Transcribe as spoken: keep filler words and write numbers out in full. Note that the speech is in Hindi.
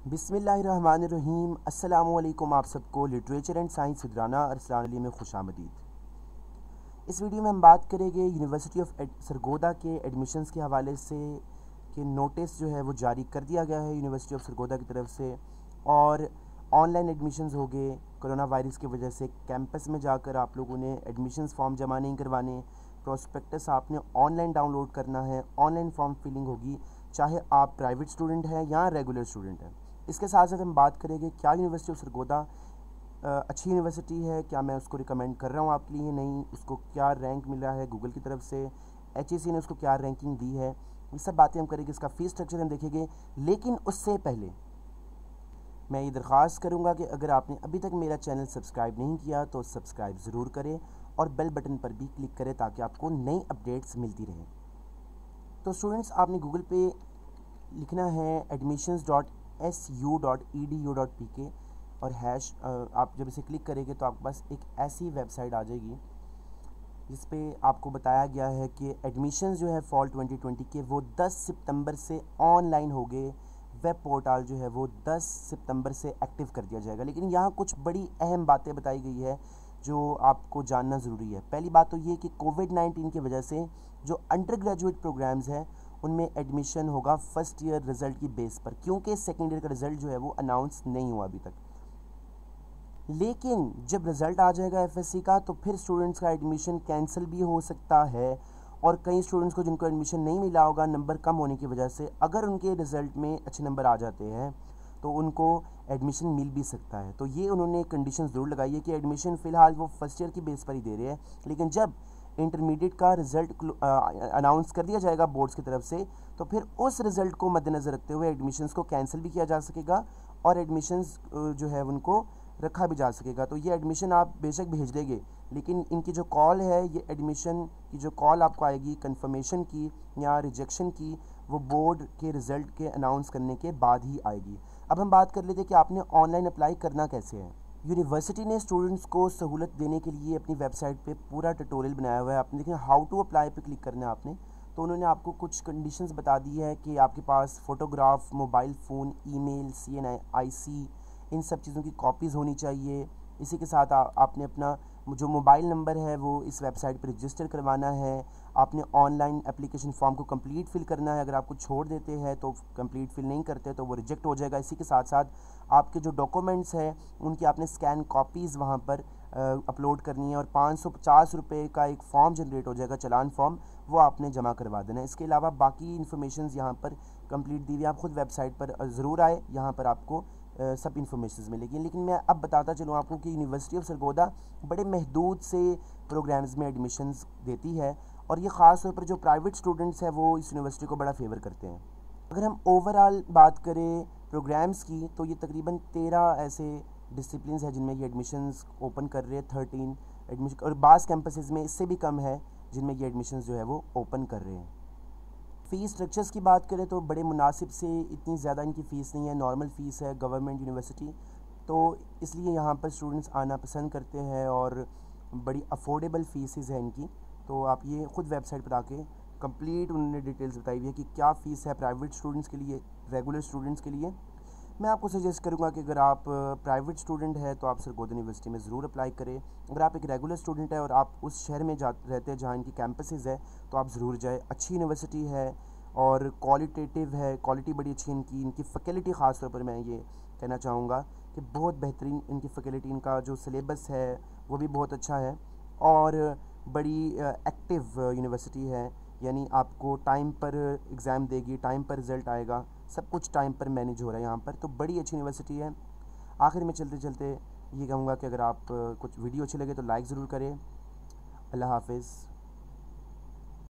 बिस्मिल्लाहिर्रहमानिर्रहीम। अस्सलामुअलैकुम। आप सबको literature and science with Rana Arsalan Ali में खुशामदीद। इस वीडियो में हम बात करेंगे यूनिवर्सिटी ऑफ सरगोदा के एडमिशन्स के हवाले से कि नोटिस जो है वो जारी कर दिया गया है यूनिवर्सिटी ऑफ सरगोदा की तरफ से, और ऑनलाइन एडमिशन्स हो गए। कोरोना वायरस की वजह से कैंपस में जाकर आप लोगों ने एडमिशन्स फॉर्म जमा नहीं करवाने, प्रोस्पेक्टस आपने ऑनलाइन डाउनलोड करना है, ऑनलाइन फॉर्म फिलिंग होगी, चाहे आप प्राइवेट स्टूडेंट हैं या रेगुलर स्टूडेंट हैं। इसके साथ साथ हम बात करेंगे क्या यूनिवर्सिटी ऑफ सरगोदा अच्छी यूनिवर्सिटी है, क्या मैं उसको रिकमेंड कर रहा हूँ आपके लिए, नहीं, उसको क्या रैंक मिला है गूगल की तरफ से, एच ई सी ने उसको क्या रैंकिंग दी है, ये सब बातें हम करेंगे। इसका फ़ीस स्ट्रक्चर हम देखेंगे। लेकिन उससे पहले मैं ये दरख्वास्त करूँगा कि अगर आपने अभी तक मेरा चैनल सब्सक्राइब नहीं किया तो सब्सक्राइब ज़रूर करें और बेल बटन पर भी क्लिक करें ताकि आपको नई अपडेट्स मिलती रहें। तो स्टूडेंट्स, आपने गूगल पे लिखना है admissions dot S U dot E D U dot P K और हैश। आप जब इसे क्लिक करेंगे तो आपके पास एक ऐसी वेबसाइट आ जाएगी जिस पे आपको बताया गया है कि एडमिशन्स जो है फॉल ट्वेंटी ट्वेंटी के वो दस सितंबर से ऑनलाइन हो गए। वेब पोर्टल जो है वो दस सितंबर से एक्टिव कर दिया जाएगा। लेकिन यहाँ कुछ बड़ी अहम बातें बताई गई है जो आपको जानना ज़रूरी है। पहली बात तो ये कि कोविड नाइन्टीन की वजह से जो अंडर ग्रेजुएट प्रोग्राम्स हैं उनमें एडमिशन होगा फर्स्ट ईयर रिज़ल्ट की बेस पर, क्योंकि सेकेंड ईयर का रिज़ल्ट जो है वो अनाउंस नहीं हुआ अभी तक। लेकिन जब रिज़ल्ट आ जाएगा एफ एस सी का तो फिर स्टूडेंट्स का एडमिशन कैंसिल भी हो सकता है, और कई स्टूडेंट्स को जिनको एडमिशन नहीं मिला होगा नंबर कम होने की वजह से, अगर उनके रिज़ल्ट में अच्छे नंबर आ जाते हैं तो उनको एडमिशन मिल भी सकता है। तो ये उन्होंने कंडीशन ज़रूर लगाई है कि एडमिशन फ़िलहाल वो फर्स्ट ईयर की बेस पर ही दे रहे हैं, लेकिन जब इंटरमीडिएट का रिज़ल्ट अनाउंस कर दिया जाएगा बोर्ड्स की तरफ से तो फिर उस रिज़ल्ट को मद्देनज़र रखते हुए एडमिशन्स को कैंसिल भी किया जा सकेगा और एडमिशन्स जो है उनको रखा भी जा सकेगा। तो ये एडमिशन आप बेशक भेज देंगे, लेकिन इनकी जो कॉल है, ये एडमिशन की जो कॉल आपको आएगी कंफर्मेशन की या रिजेक्शन की, वो बोर्ड के रिज़ल्ट के अनाउंस करने के बाद ही आएगी। अब हम बात कर लेते हैं कि आपने ऑनलाइन अप्लाई करना कैसे है। यूनिवर्सिटी ने स्टूडेंट्स को सहूलत देने के लिए अपनी वेबसाइट पे पूरा ट्यूटोरियल बनाया हुआ है। आपने देखें हाउ टू अप्लाई पे क्लिक करना है आपने, तो उन्होंने आपको कुछ कंडीशंस बता दी है कि आपके पास photograph, mobile phone, email, C N I C, इन सब चीज़ों की कॉपीज़ होनी चाहिए। इसी के साथ आ, आपने अपना जो मोबाइल नंबर है वो इस वेबसाइट पर रजिस्टर करवाना है। आपने ऑनलाइन एप्लीकेशन फॉर्म को कंप्लीट फिल करना है। अगर आपको छोड़ देते हैं तो कंप्लीट फिल नहीं करते तो वो रिजेक्ट हो जाएगा। इसी के साथ साथ आपके जो डॉक्यूमेंट्स हैं उनकी आपने स्कैन कॉपीज़ वहाँ पर अपलोड करनी है, और पाँच सौ पचास रुपये का एक फ़ॉर्म जनरेट हो जाएगा, चलान फॉर्म, वो आपने जमा करवा देना है। इसके अलावा बाकी इन्फॉर्मेशन यहाँ पर कंप्लीट दी हुई है। आप खुद वेबसाइट पर ज़रूर आए, यहाँ पर आपको Uh, सब इन्फॉर्मेशन मिलेगी। लेकिन मैं अब बताता चलूँ आपको कि यूनिवर्सिटी ऑफ सरगोदा बड़े महदूद से प्रोग्राम्स में एडमिशन्स देती है, और ये ख़ास तौर पर जो प्राइवेट स्टूडेंट्स हैं वो इस यूनिवर्सिटी को बड़ा फेवर करते हैं। अगर हम ओवरऑल बात करें प्रोग्राम्स की तो ये तकरीबन तेरह ऐसे डिसिप्लिन हैं जिनमें ये एडमिशन्स ओपन कर रहे हैं, थर्टीन एडमिशन, और बास कैंपसेस में इससे भी कम है जिनमें ये एडमिशन्स जो है वो ओपन कर रहे हैं। फ़ीस स्ट्रक्चर्स की बात करें तो बड़े मुनासिब से, इतनी ज़्यादा इनकी फ़ीस नहीं है, नॉर्मल फ़ीस है गवर्नमेंट यूनिवर्सिटी, तो इसलिए यहाँ पर स्टूडेंट्स आना पसंद करते हैं और बड़ी अफोर्डेबल फ़ीसेस हैं इनकी। तो आप ये ख़ुद वेबसाइट पर आके कंप्लीट उन्होंने डिटेल्स बताई हुई है कि क्या फ़ीस है प्राइवेट स्टूडेंट्स के लिए, रेगुलर स्टूडेंट्स के लिए। मैं आपको सजेस्ट करूंगा कि अगर आप प्राइवेट स्टूडेंट है तो आप सरगोदा यूनिवर्सिटी में ज़रूर अप्लाई करें। अगर आप एक रेगुलर स्टूडेंट है और आप उस शहर में जा रहते हैं जहाँ इनकी कैंपसेस है तो आप ज़रूर जाए। अच्छी यूनिवर्सिटी है और क्वालिटेटिव है, क्वालिटी बड़ी अच्छी है इनकी। इनकी फ़ैकल्टी ख़ास तौर पर मैं ये कहना चाहूँगा कि बहुत बेहतरीन इनकी फ़ैकल्टी, इनका जो सिलेबस है वो भी बहुत अच्छा है, और बड़ी एक्टिव यूनिवर्सिटी है, यानी आपको टाइम पर एग्ज़ाम देगी, टाइम पर रिज़ल्ट आएगा, सब कुछ टाइम पर मैनेज हो रहा है यहाँ पर। तो बड़ी अच्छी यूनिवर्सिटी है। आखिर में चलते चलते ये कहूँगा कि अगर आप कुछ वीडियो अच्छी लगे तो लाइक ज़रूर करें। अल्लाह हाफ़िज़।